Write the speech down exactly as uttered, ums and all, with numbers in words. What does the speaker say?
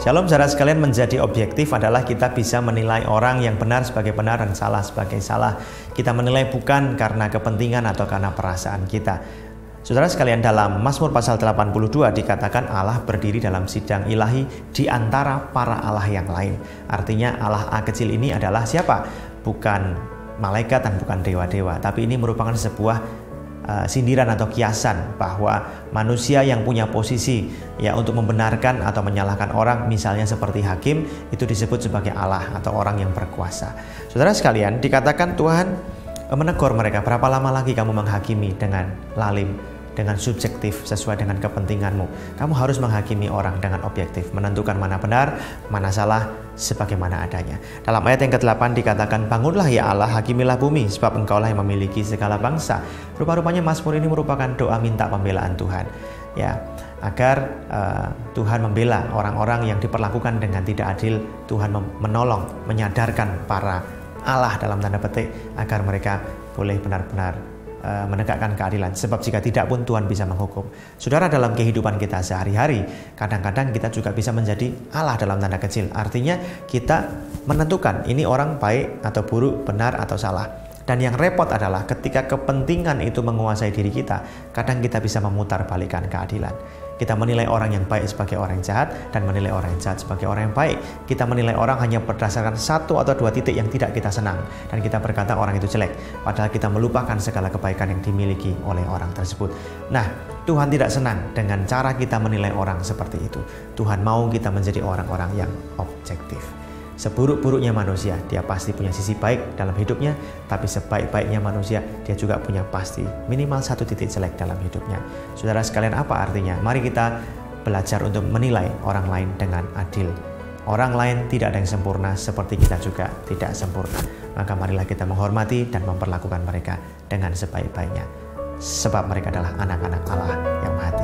Shalom saudara sekalian, menjadi objektif adalah kita bisa menilai orang yang benar sebagai benar dan salah sebagai salah. Kita menilai bukan karena kepentingan atau karena perasaan kita. Saudara sekalian, dalam Mazmur pasal delapan puluh dua dikatakan Allah berdiri dalam sidang ilahi di antara para Allah yang lain. Artinya Allah A kecil ini adalah siapa? Bukan malaikat dan bukan dewa-dewa, tapi ini merupakan sebuah Uh, sindiran atau kiasan bahwa manusia yang punya posisi ya untuk membenarkan atau menyalahkan orang, misalnya seperti hakim, itu disebut sebagai Allah atau orang yang berkuasa. Saudara sekalian, dikatakan Tuhan uh, menegur mereka, berapa lama lagi kamu menghakimi dengan lalim, dengan subjektif sesuai dengan kepentinganmu. Kamu harus menghakimi orang dengan objektif, menentukan mana benar, mana salah, sebagaimana adanya. Dalam ayat yang kedelapan dikatakan, bangunlah ya Allah, hakimilah bumi, sebab engkaulah yang memiliki segala bangsa. Rupa-rupanya Mazmur ini merupakan doa minta pembelaan Tuhan, ya, agar uh, Tuhan membela orang-orang yang diperlakukan dengan tidak adil. Tuhan menolong, menyadarkan para Allah dalam tanda petik agar mereka boleh benar-benar menegakkan keadilan, sebab jika tidak pun Tuhan bisa menghukum. Saudara, dalam kehidupan kita sehari-hari, kadang-kadang kita juga bisa menjadi Allah dalam tanda kecil. Artinya kita menentukan ini orang baik atau buruk, benar atau salah. Dan yang repot adalah ketika kepentingan itu menguasai diri kita, kadang kita bisa memutar balikan keadilan. Kita menilai orang yang baik sebagai orang yang jahat dan menilai orang yang jahat sebagai orang yang baik. Kita menilai orang hanya berdasarkan satu atau dua titik yang tidak kita senang, dan kita berkata orang itu jelek, padahal kita melupakan segala kebaikan yang dimiliki oleh orang tersebut. Nah, Tuhan tidak senang dengan cara kita menilai orang seperti itu. Tuhan mau kita menjadi orang-orang yang objektif. Seburuk-buruknya manusia, dia pasti punya sisi baik dalam hidupnya, tapi sebaik-baiknya manusia, dia juga punya pasti minimal satu titik jelek dalam hidupnya. Saudara sekalian, apa artinya? Mari kita belajar untuk menilai orang lain dengan adil. Orang lain tidak ada yang sempurna, seperti kita juga tidak sempurna. Maka marilah kita menghormati dan memperlakukan mereka dengan sebaik-baiknya, sebab mereka adalah anak-anak Allah yang Maha